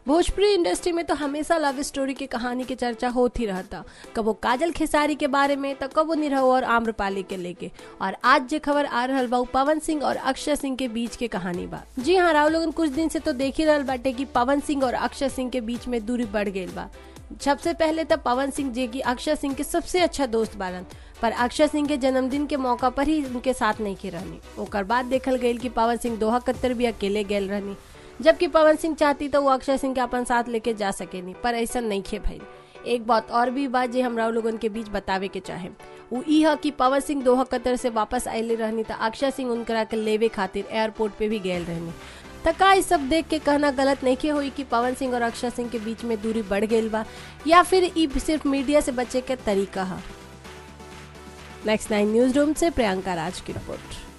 Bhojpuri industry में तो हमेशा लव स्टोरी की कहानी की चर्चा होती रहता। कबो काजल खेसारी के बारे में तो कबो निरहु और आम्रपाली के लेके। और आज जो खबर आ रहल बा पवन सिंह और अक्षय सिंह के बीच के कहानी बा। जी हाँ, राव लोगन कुछ दिन से तो देख ही रहल बाटे कि पवन सिंह और अक्षय सिंह के बीच में दूरी बढ़ गई बा। सबसे पहले तो पवन सिंह जे की अक्षय सिंह के सबसे अच्छा दोस्त बारन, पर अक्षय सिंह के जन्मदिन के मौका पर ही उनके साथ नहीं के रहनी। ओकर बाद देखल गई कि पवन सिंह दोहा कत्तर भी अकेले गेल रहनी, जबकि पवन सिंह चाहती तो वो अक्षय सिंह के अपन साथ लेके जा सकेनी, पर ऐसा नहीं खे भइल। एक बात और भी बात जे हम लोगन के बीच बतावे के चाहे वो ई है कि पवन सिंह दोहा कतर से वापस आये रहनी तो अक्षय सिंह उनकरा के लेवे खातिर एयरपोर्ट पे भी गेल रहनी। तो का इस सब देख के कहना गलत नहीं के हुई कि पवन सिंह और अक्षय सिंह के बीच में दूरी बढ़ गई बा, या फिर ई सिर्फ मीडिया से बचे के तरीका है। नेक्स्ट 9 न्यूज रूम से प्रियंका राज की रिपोर्ट।